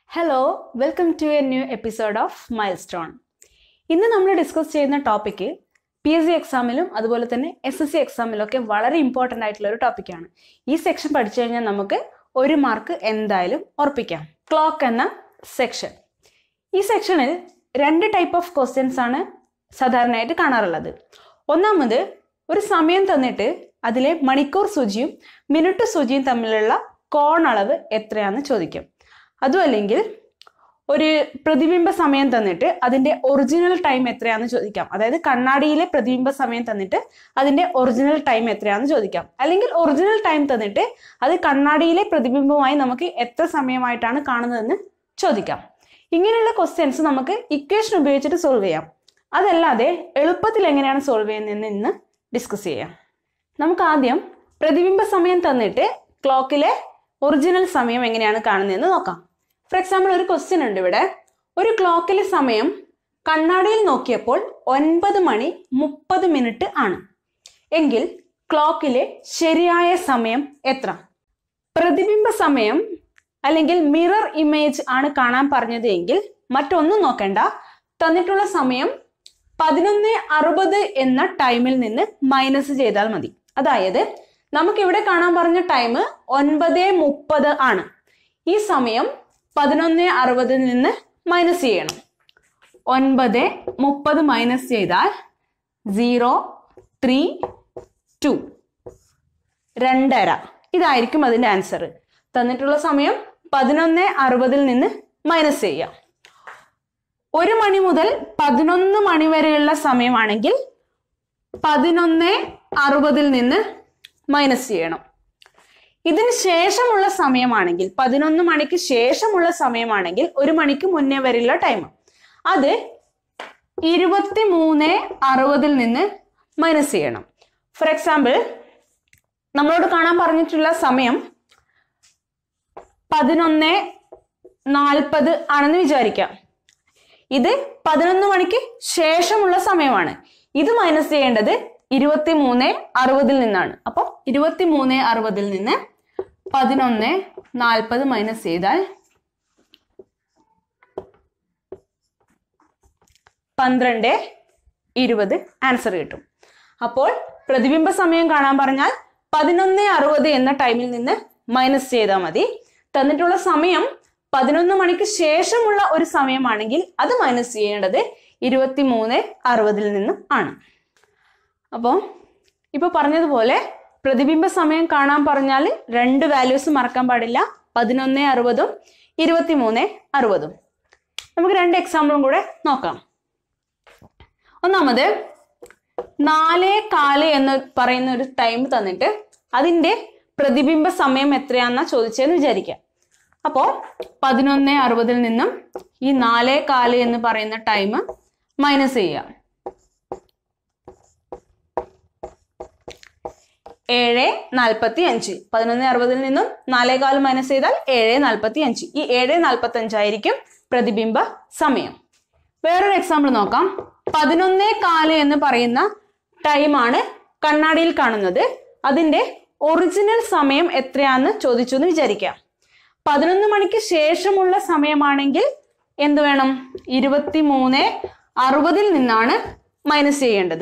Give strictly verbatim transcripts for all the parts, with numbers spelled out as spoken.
Hello, welcome to a new episode of Milestone. ഇന്ന് നമ്മൾ discuss ചെയ്യുന്ന ടോപ്പിക്ക് പി എസ് സി എക്സാമിലും അതുപോലെ തന്നെ എസ് എസ് സി എക്സാമിലും ഒക്കെ വളരെ ഇമ്പോർട്ടൻ്റ് ആയിട്ടുള്ള ഒരു ടോപ്പിക്കാണ്. ഈ സെക്ഷൻ പഠിച്ചു കഴിഞ്ഞാൽ നമുക്ക് ഒരു മാർക്ക് എന്തായാലും ഉറപ്പിക്കാം. ക്ലോക്ക് എന്ന സെക്ഷൻ. ഈ സെക്ഷനിൽ രണ്ട് ടൈപ്പ് ഓഫ് ക്വസ്റ്റ്യൻസ് ആണ് സാധാരണയായിട്ട് കാണാറുള്ളത്. ഒന്നാമത്, ഒരു സമയം തന്നിട്ട് അതിലെ മണിക്കൂർ സൂചിയും മിനിറ്റ് സൂചിയും തമ്മിലുള്ള കോണളവ് എത്രയാണെന്ന് ചോദിക്കും. അതും അല്ലെങ്കിൽ ഒരു പ്രതിബിംബ സമയം തന്നിട്ട് അതിൻ്റെ ഒറിജിനൽ ടൈം എത്രയാണെന്ന് ചോദിക്കാം. അതായത് കണ്ണാടിയിലെ പ്രതിബിംബ സമയം തന്നിട്ട് അതിൻ്റെ ഒറിജിനൽ ടൈം എത്രയാണെന്ന് ചോദിക്കാം. അല്ലെങ്കിൽ ഒറിജിനൽ ടൈം തന്നിട്ട് അത് കണ്ണാടിയിലെ പ്രതിബിംബമായി നമുക്ക് എത്ര സമയമായിട്ടാണ് കാണുന്നതെന്ന് ചോദിക്കാം. ഇങ്ങനെയുള്ള ക്വസ്റ്റ്യൻസ് നമുക്ക് ഇക്വേഷൻ ഉപയോഗിച്ചിട്ട് സോൾവ് ചെയ്യാം. അതല്ലാതെ എളുപ്പത്തിൽ എങ്ങനെയാണ് സോൾവ് ചെയ്യുന്നതെന്ന് ഇന്ന് ഡിസ്കസ് ചെയ്യാം. നമുക്ക് ആദ്യം പ്രതിബിംബ സമയം തന്നിട്ട് ക്ലോക്കിലെ ഒറിജിനൽ സമയം എങ്ങനെയാണ് കാണുന്നതെന്ന് നോക്കാം. ഫോർ എക്സാമ്പിൾ, ഒരു ക്വസ്റ്റ്യൻ ഉണ്ട് ഇവിടെ. ഒരു ക്ലോക്കിലെ സമയം കണ്ണാടിയിൽ നോക്കിയപ്പോൾ ഒൻപത് മണി മുപ്പത് മിനിറ്റ് ആണ് എങ്കിൽ ക്ലോക്കിലെ ശരിയായ സമയം എത്ര? പ്രതിബിംബ സമയം അല്ലെങ്കിൽ മിറർ ഇമേജ് ആണ് കാണാൻ പറഞ്ഞത് എങ്കിൽ മറ്റൊന്നും നോക്കണ്ട, തന്നിട്ടുള്ള സമയം പതിനൊന്ന് അറുപത് എന്ന ടൈമിൽ നിന്ന് മൈനസ് ചെയ്താൽ മതി. അതായത് നമുക്കിവിടെ കാണാൻ പറഞ്ഞ ടൈം ഒൻപത് മുപ്പത് ആണ്. ഈ സമയം പതിനൊന്ന് അറുപതിൽ നിന്ന് മൈനസ് ചെയ്യണം. ഒൻപത് മുപ്പത് മൈനസ് ചെയ്താൽ സീറോ ത്രീ ടു രണ്ടര. ഇതായിരിക്കും അതിൻ്റെ ആൻസർ. തന്നിട്ടുള്ള സമയം പതിനൊന്ന് അറുപതിൽ നിന്ന് മൈനസ് ചെയ്യാം. ഒരു മണി മുതൽ പതിനൊന്ന് മണി വരെയുള്ള സമയമാണെങ്കിൽ പതിനൊന്ന് അറുപതിൽ നിന്ന് മൈനസ് ചെയ്യണം. ഇതിന് ശേഷമുള്ള സമയമാണെങ്കിൽ, പതിനൊന്ന് മണിക്ക് ശേഷമുള്ള സമയമാണെങ്കിൽ ഒരു മണിക്ക് മുന്നേ വരെയുള്ള ടൈം, അത് ഇരുപത്തി മൂന്ന് അറുപതിൽ നിന്ന് മൈനസ് ചെയ്യണം. ഫോർ എക്സാമ്പിൾ, നമ്മളോട് കാണാൻ പറഞ്ഞിട്ടുള്ള സമയം പതിനൊന്ന് നാൽപ്പത് ആണെന്ന് വിചാരിക്കാം. ഇത് പതിനൊന്ന് മണിക്ക് ശേഷമുള്ള സമയമാണ്. ഇത് മൈനസ് ചെയ്യേണ്ടത് ഇരുപത്തി മൂന്ന് അറുപതിൽ നിന്നാണ്. അപ്പോൾ ഇരുപത്തി മൂന്ന് അറുപതിൽ നിന്ന് പതിനൊന്ന് നാൽപ്പത് മൈനസ് ചെയ്താൽ പന്ത്രണ്ട് ഇരുപത് ആൻസർ കിട്ടും. അപ്പോൾ പ്രതിബിംബ സമയം കാണാൻ പറഞ്ഞാൽ പതിനൊന്ന് അറുപത് എന്ന ടൈമിൽ നിന്ന് മൈനസ് ചെയ്താൽ മതി. തന്നിട്ടുള്ള സമയം പതിനൊന്ന് മണിക്ക് ശേഷമുള്ള ഒരു സമയമാണെങ്കിൽ അത് മൈനസ് ചെയ്യേണ്ടത് ഇരുപത്തി മൂന്ന് അറുപതിൽ നിന്നും ആണ്. അപ്പോൾ ഇപ്പോൾ പറഞ്ഞതുപോലെ പ്രതിബിംബ സമയം കാണാൻ പറഞ്ഞാൽ രണ്ട് വാല്യൂസ് മറക്കാൻ പാടില്ല, പതിനൊന്ന് അറുപതും ഇരുപത്തി മൂന്ന് അറുപതും. നമുക്ക് രണ്ട് എക്സാമ്പിളും കൂടെ നോക്കാം. ഒന്നാമത്, നാലേ കാല് എന്ന് പറയുന്ന ഒരു ടൈം തന്നിട്ട് അതിൻ്റെ പ്രതിബിംബ സമയം എത്രയാണെന്നാ ചോദിച്ചതെന്ന് വിചാരിക്കാം. അപ്പോൾ പതിനൊന്ന് അറുപതിൽ നിന്നും ഈ നാലേ കാല് എന്ന് പറയുന്ന ടൈം മൈനസ് ചെയ്യാം. ഏഴ് നാൽപ്പത്തി അഞ്ച്. പതിനൊന്ന് അറുപതിൽ നിന്നും നാലേകാല് മൈനസ് ചെയ്താൽ ഏഴ് നാൽപ്പത്തി അഞ്ച്. ഈ ഏഴ് നാൽപ്പത്തി അഞ്ചായിരിക്കും പ്രതിബിംബ സമയം. വേറൊരു എക്സാമ്പിൾ നോക്കാം. പതിനൊന്നേ കാല് എന്ന് പറയുന്ന ടൈമാണ് കണ്ണാടിയിൽ കാണുന്നത്. അതിൻ്റെ ഒറിജിനൽ സമയം എത്രയാന്ന് ചോദിച്ചു എന്ന് വിചാരിക്കാം. പതിനൊന്ന് മണിക്ക് ശേഷമുള്ള സമയമാണെങ്കിൽ എന്ത് വേണം? ഇരുപത്തി മൂന്ന് അറുപതിൽ നിന്നാണ് മൈനസ് ചെയ്യേണ്ടത്.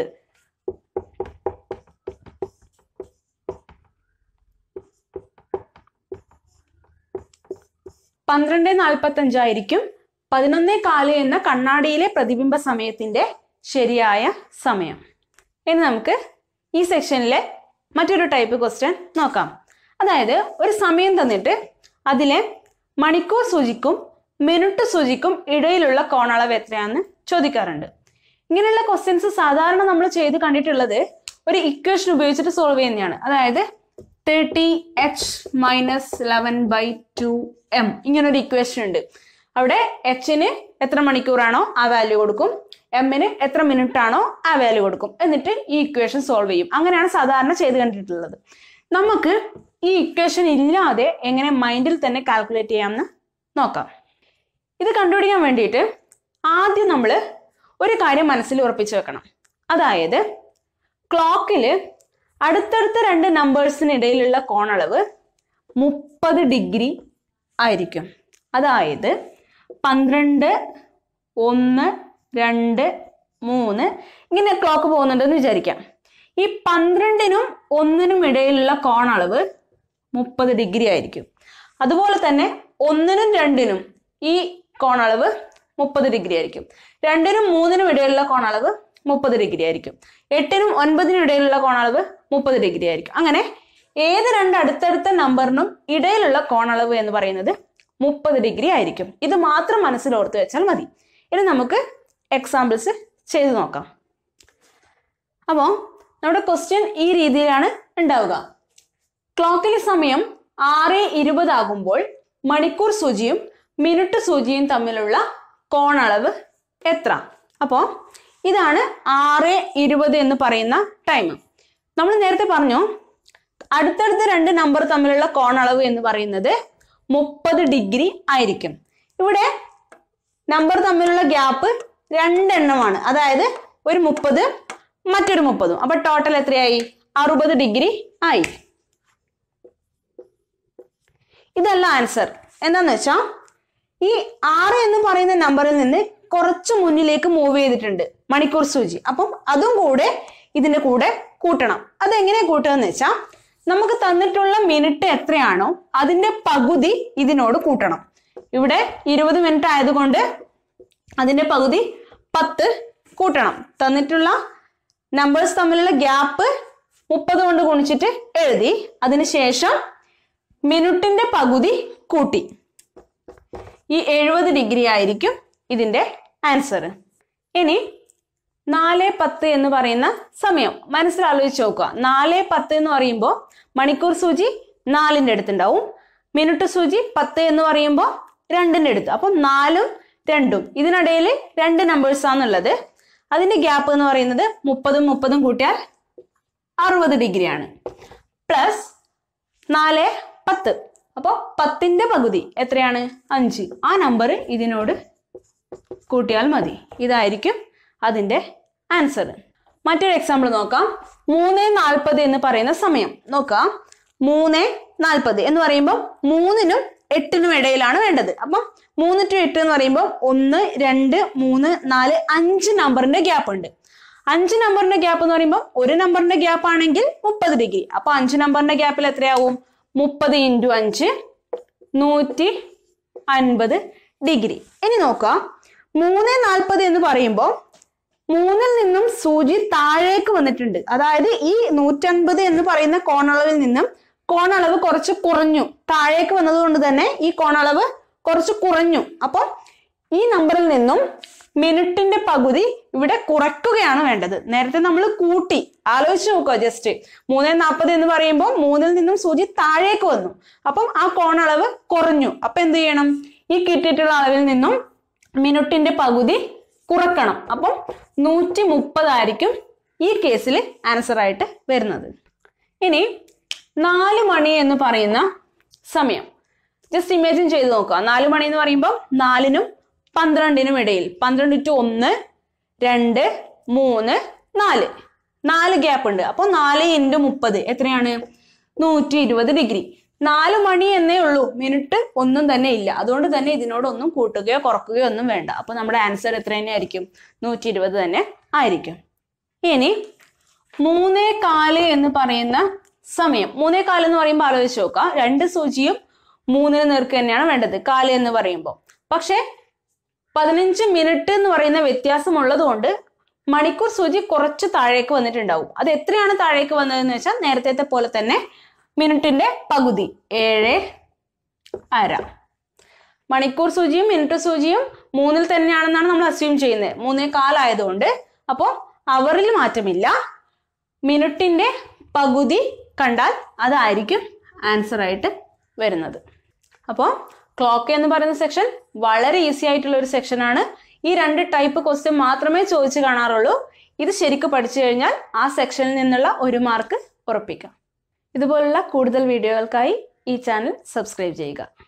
പന്ത്രണ്ട് നാൽപ്പത്തി അഞ്ചായിരിക്കും പതിനൊന്നേ കാല് എന്ന കണ്ണാടിയിലെ പ്രതിബിംബ സമയത്തിന്റെ ശരിയായ സമയം. ഇനി നമുക്ക് ഈ സെക്ഷനിലെ മറ്റൊരു ടൈപ്പ് ക്വസ്റ്റ്യൻ നോക്കാം. അതായത് ഒരു സമയം തന്നിട്ട് അതിലെ മണിക്കൂർ സൂചിക്കും മിനിറ്റ് സൂചിക്കും ഇടയിലുള്ള കോണളവ് എത്രയാണെന്ന് ചോദിക്കാറുണ്ട്. ഇങ്ങനെയുള്ള ക്വസ്റ്റ്യൻസ് സാധാരണ നമ്മൾ ചെയ്ത് കണ്ടിട്ടുള്ളത് ഒരു ഇക്വേഷൻ ഉപയോഗിച്ചിട്ട് സോൾവ് ചെയ്യുന്നതാണ്. അതായത് thirty H minus eleven by two M ഇങ്ങനൊരു ഇക്വേഷൻ ഉണ്ട്. അവിടെ എച്ചിന് എത്ര മണിക്കൂറാണോ ആ വാല്യൂ കൊടുക്കും, എമ്മിന് എത്ര മിനിറ്റ് ആണോ ആ വാല്യൂ കൊടുക്കും. എന്നിട്ട് ഈ ഇക്വേഷൻ സോൾവ് ചെയ്യും. അങ്ങനെയാണ് സാധാരണ ചെയ്ത് കണ്ടിട്ടുള്ളത്. നമുക്ക് ഈ ഇക്വേഷൻ ഇല്ലാതെ എങ്ങനെ മൈൻഡിൽ തന്നെ കാൽക്കുലേറ്റ് ചെയ്യാമെന്ന് നോക്കാം. ഇത് കണ്ടുപിടിക്കാൻ വേണ്ടിയിട്ട് ആദ്യം നമ്മൾ ഒരു കാര്യം മനസ്സിൽ ഉറപ്പിച്ചു വെക്കണം. അതായത് ക്ലോക്കിൽ അടുത്തടുത്ത രണ്ട് നമ്പേഴ്സിനിടയിലുള്ള കോണളവ് മുപ്പത് ഡിഗ്രി ആയിരിക്കും. അതായത് പന്ത്രണ്ട്, ഒന്ന്, രണ്ട്, മൂന്ന് ഇങ്ങനെ ക്ലോക്ക് പോകുന്നുണ്ടെന്ന് വിചാരിക്കാം. ഈ പന്ത്രണ്ടിനും ഒന്നിനും ഇടയിലുള്ള കോണളവ് മുപ്പത് ഡിഗ്രി ആയിരിക്കും. അതുപോലെ തന്നെ ഒന്നിനും രണ്ടിനും ഈ കോണളവ് മുപ്പത് ഡിഗ്രി ആയിരിക്കും. രണ്ടിനും മൂന്നിനും ഇടയിലുള്ള കോണളവ് മുപ്പത് ഡിഗ്രി ആയിരിക്കും. എട്ടിനും ഒൻപതിനും ഇടയിലുള്ള കോണളവ് മുപ്പത് ഡിഗ്രി ആയിരിക്കും. അങ്ങനെ ഏത് രണ്ട് അടുത്തടുത്ത നമ്പറിനും ഇടയിലുള്ള കോണളവ് എന്ന് പറയുന്നത് മുപ്പത് ഡിഗ്രി ആയിരിക്കും. ഇത് മാത്രം മനസ്സിൽ ഓർത്ത് വെച്ചാൽ മതി. ഇനി നമുക്ക് എക്സാമ്പിൾസ് ചെയ്ത് നോക്കാം. അപ്പോൾ നമ്മുടെ ക്വസ്റ്റ്യൻ ഈ രീതിയിലാണ് ഉണ്ടാവുക. ക്ലോക്കിലെ സമയം ആറ് ഇരുപത് ആകുമ്പോൾ മണിക്കൂർ സൂചിയും മിനിറ്റ് സൂചിയും തമ്മിലുള്ള കോണളവ് എത്ര? അപ്പോൾ ഇതാണ് ആറ് ഇരുപത് എന്ന് പറയുന്ന ടൈം. നമ്മൾ നേരത്തെ പറഞ്ഞു അടുത്തടുത്ത രണ്ട് നമ്പർ തമ്മിലുള്ള കോണളവ് എന്ന് പറയുന്നത് മുപ്പത് ഡിഗ്രി ആയിരിക്കും. ഇവിടെ നമ്പർ തമ്മിലുള്ള ഗ്യാപ്പ് രണ്ടെണ്ണമാണ്, അതായത് ഒരു മുപ്പത് മറ്റൊരു മുപ്പതും. അപ്പൊ ടോട്ടൽ എത്രയായി? അറുപത് ഡിഗ്രി ആയി. ഇതല്ല ആൻസർ. എന്താന്ന് വെച്ചാൽ ഈ ആറ് എന്ന് പറയുന്ന നമ്പറിൽ നിന്ന് കുറച്ച് മുന്നിലേക്ക് മൂവ് ചെയ്തിട്ടുണ്ട് മണിക്കൂർ സൂചി. അപ്പം അതും കൂടെ ഇതിന്റെ കൂടെ കൂട്ടണം. അതെങ്ങനെ കൂട്ടുക എന്ന് വെച്ചാൽ നമുക്ക് തന്നിട്ടുള്ള മിനിറ്റ് എത്രയാണോ അതിന്റെ പകുതി ഇതിനോട് കൂട്ടണം. ഇവിടെ ഇരുപത് മിനിറ്റ് ആയതുകൊണ്ട് അതിന്റെ പകുതി പത്ത് കൂട്ടണം. തന്നിട്ടുള്ള നമ്പേഴ്സ് തമ്മിലുള്ള ഗ്യാപ്പ് മുപ്പത് കൊണ്ട് ഗുണിച്ചിട്ട് എഴുതി. അതിനുശേഷം മിനിറ്റിന്റെ പകുതി കൂട്ടി. ഈ എഴുപത് ഡിഗ്രി ആയിരിക്കും ഇതിന്റെ ആൻസർ. ഇനി നാല് പത്ത് എന്ന് പറയുന്ന സമയം മനസ്സിലാലോചിച്ച് നോക്കുക. നാല് പത്ത് എന്ന് പറയുമ്പോൾ മണിക്കൂർ സൂചി നാലിന്റെ അടുത്തുണ്ടാവും, മിനിറ്റ് സൂചി പത്ത് എന്ന് പറയുമ്പോൾ രണ്ടിന്റെ അടുത്ത്. അപ്പം നാലും രണ്ടും ഇതിനിടയിൽ രണ്ട് നമ്പേഴ്സ് ആണുള്ളത്. അതിന്റെ ഗ്യാപ്പ് എന്ന് പറയുന്നത് മുപ്പതും മുപ്പതും കൂട്ടിയാൽ അറുപത് ഡിഗ്രിയാണ്. പ്ലസ് നാല് പത്ത്, അപ്പോൾ പത്തിന്റെ പകുതി എത്രയാണ്? അഞ്ച്. ആ നമ്പർ ഇതിനോട് കൂട്ടിയാൽ മതി. ഇതായിരിക്കും അതിന്റെ ആൻസർ. മറ്റൊരു എക്സാമ്പിൾ നോക്കാം. മൂന്ന് നാൽപ്പത് എന്ന് പറയുന്ന സമയം നോക്കാം. മൂന്ന് നാൽപ്പത് എന്ന് പറയുമ്പോൾ മൂന്നിനും എട്ടിനും ഇടയിലാണ് വേണ്ടത്. അപ്പം മൂന്ന് ടു എട്ട് എന്ന് പറയുമ്പോൾ ഒന്ന്, രണ്ട്, മൂന്ന്, നാല്, അഞ്ച് നമ്പറിന്റെ ഗ്യാപ്പ് ഉണ്ട്. അഞ്ച് നമ്പറിന്റെ ഗ്യാപ്പ് എന്ന് പറയുമ്പോൾ ഒരു നമ്പറിന്റെ ഗ്യാപ്പ് ആണെങ്കിൽ മുപ്പത് ഡിഗ്രി. അപ്പൊ അഞ്ച് നമ്പറിന്റെ ഗ്യാപ്പിൽ എത്രയാവും? മുപ്പത് ഇൻറ്റു അഞ്ച് നൂറ്റി അൻപത് ഡിഗ്രി. ഇനി നോക്കാം, മൂന്ന് നാൽപ്പത് എന്ന് പറയുമ്പോൾ മൂന്നിൽ നിന്നും സൂചി താഴേക്ക് വന്നിട്ടുണ്ട്. അതായത് ഈ നൂറ്റൻപത് എന്ന് പറയുന്ന കോണളവിൽ നിന്നും കോണളവ് കുറച്ച് കുറഞ്ഞു. താഴേക്ക് വന്നത് കൊണ്ട് തന്നെ ഈ കോണളവ് കുറച്ച് കുറഞ്ഞു. അപ്പോൾ ഈ നമ്പറിൽ നിന്നും മിനിറ്റിന്റെ പകുതി ഇവിടെ കുറയ്ക്കുകയാണ് വേണ്ടത്. നേരത്തെ നമ്മൾ കൂട്ടി. ആലോചിച്ച് നോക്കുക. ജസ്റ്റ് മൂന്ന് നാൽപ്പത് എന്ന് പറയുമ്പോൾ മൂന്നിൽ നിന്നും സൂചി താഴേക്ക് വന്നു. അപ്പം ആ കോണളവ് കുറഞ്ഞു. അപ്പൊ എന്ത് ചെയ്യണം? ഈ കിട്ടിയിട്ടുള്ള അളവിൽ നിന്നും മിനിറ്റിന്റെ പകുതി കുറക്കണം. അപ്പം നൂറ്റി മുപ്പതായിരിക്കും ഈ കേസിൽ ആൻസർ ആയിട്ട് വരുന്നത്. ഇനി നാല് മണി എന്ന് പറയുന്ന സമയം ജസ്റ്റ് ഇമാജിൻ ചെയ്ത് നോക്കുക. നാല് മണി എന്ന് പറയുമ്പോൾ നാലിനും പന്ത്രണ്ടിനും ഇടയിൽ, പന്ത്രണ്ട് ടു ഒന്ന്, രണ്ട്, മൂന്ന്, നാല്, നാല് ഗ്യാപ്പ് ഉണ്ട്. അപ്പോൾ നാല് ഇൻറ്റു മുപ്പത് എത്രയാണ്? നൂറ്റി ഇരുപത് ഡിഗ്രി. നാല് മണി എന്നേ ഉള്ളൂ, മിനിറ്റ് ഒന്നും തന്നെ ഇല്ല. അതുകൊണ്ട് തന്നെ ഇതിനോടൊന്നും കൂട്ടുകയോ കുറക്കുകയോ ഒന്നും വേണ്ട. അപ്പൊ നമ്മുടെ ആൻസർ എത്ര തന്നെ ആയിരിക്കും? നൂറ്റി ഇരുപത് തന്നെ ആയിരിക്കും. ഇനി മൂന്നേ കാല് എന്ന് പറയുന്ന സമയം. മൂന്നേ കാല് എന്ന് പറയുമ്പോൾ ആലോചിച്ച് നോക്കുക. രണ്ട് സൂചിയും മൂന്നിന് നേർക്ക് തന്നെയാണ് വേണ്ടത് കാല് എന്ന് പറയുമ്പോൾ. പക്ഷെ പതിനഞ്ച് മിനിറ്റ് എന്ന് പറയുന്ന വ്യത്യാസം ഉള്ളത് കൊണ്ട് മണിക്കൂർ സൂചി കുറച്ച് താഴേക്ക് വന്നിട്ടുണ്ടാവും. അത് എത്രയാണ് താഴേക്ക് വന്നതെന്ന് വെച്ചാൽ നേരത്തെ പോലെ തന്നെ മിനിറ്റിന്റെ പകുതി, ഏഴ് അര. മണിക്കൂർ സൂചിയും മിനിറ്റ് സൂചിയും മൂന്നിൽ തന്നെയാണെന്നാണ് നമ്മൾ അസ്യൂം ചെയ്യുന്നത്, മൂന്നേ കാലായതുകൊണ്ട്. അപ്പോൾ അവറിൽ മാറ്റമില്ല. മിനിറ്റിന്റെ പകുതി കണ്ടാൽ അതായിരിക്കും ആൻസർ ആയിട്ട് വരുന്നത്. അപ്പോൾ ക്ലോക്ക് എന്ന് പറയുന്ന സെക്ഷൻ വളരെ ഈസി ആയിട്ടുള്ള ഒരു സെക്ഷനാണ്. ഈ രണ്ട് ടൈപ്പ് ക്വസ്റ്റ്യൻ മാത്രമേ ചോദിച്ചു കാണാറുള്ളൂ. ഇത് ശരിക്കും പഠിച്ചു കഴിഞ്ഞാൽ ആ സെക്ഷനിൽ നിന്നുള്ള ഒരു മാർക്ക് ഉറപ്പിക്കാം. ഇതുപോലുള്ള കൂടുതൽ വീഡിയോകൾക്കായി ഈ ചാനൽ സബ്സ്ക്രൈബ് ചെയ്യുക.